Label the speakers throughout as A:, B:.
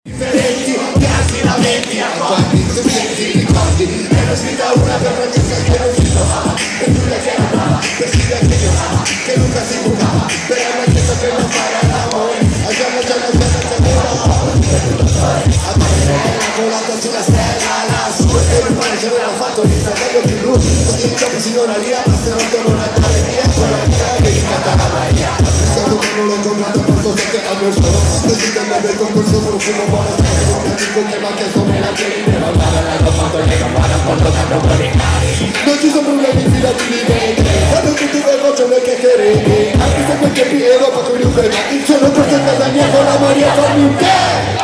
A: Differenti, tanti lamenti, quanti senti, ricordi, è una sfida una per Francesca che non si trovava, per Giulia che amava, per Silvia che giocava, che nunca si bucava, per Anna che sapeva fare all'amore, al giorno senza a Marinella volata sulla stella lassù, e il pane ci aveva fatto il fratello più lungo, così dopo signora Lia, passerò intorno a Natale via, con la via che gli canta la Maria, pensando che non l'ho comprato, porto 7 anni solo, presidente del concorso profumo buono, che mi ha chiesto me la tieni ma l'hanno fatto che campana porto tanto per i cari non ci sono problemi filati di venti quando tutti voi faccio le chiacchierine anche se quel che pieno fa con un bel sono questo in casa mia con la Maria fammi un che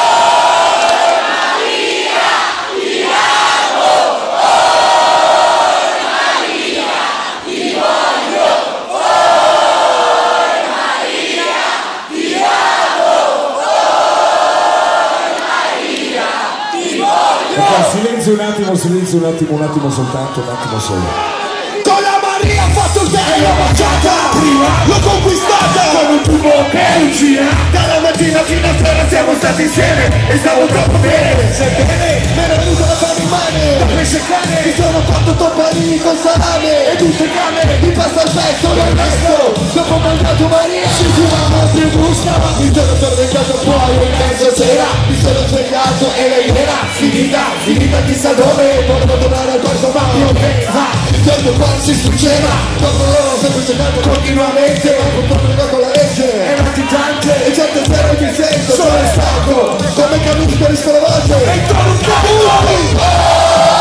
B: silenzio un attimo soltanto, un attimo solo.
A: Con la Maria ho fatto il bene, l'ho baciata, prima l'ho conquistata, come un tubo che uccide. Dalla mattina fino a sera siamo stati insieme e stavo troppo bene. Sebbene me ne è venuto da fare male, da pesce cane, mi sono fatto toppanini con salame e tutte camere di pasta al pesto del resto. Dopo ho mangiato Maria, si fumava più brusca, mi sono tornato fuori in mezzo sera, mi sono svegliato e lei era finita chissà dove, volevo tornare al corso ma io che va, il giorno qua si succeda, dopo loro ho sempre cercato continuamente, ma con problema con la legge, è latitante, e certe sere mi sento, sono stanco, come caduti per il scolovaggio, e trovo un cavolo!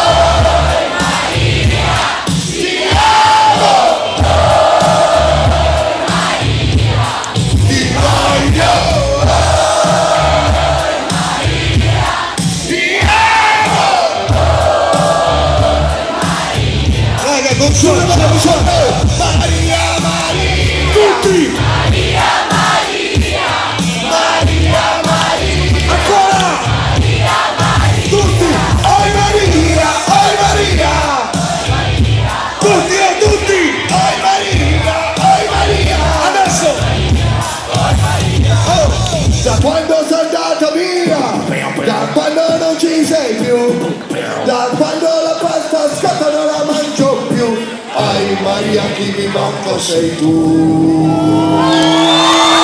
A: Maria, Maria, tutti! Maria, Maria, Maria, Maria, ancora! Maria, Maria, tutti! Oi Maria, oi Maria! Tutti e tutti! Oi Maria, oi Maria! Adesso! Oh, da quando sei andata via, da quando non ci sei più, da quando la pasta scatta non la mangio più. Ai Maria chi mi manca sei tu.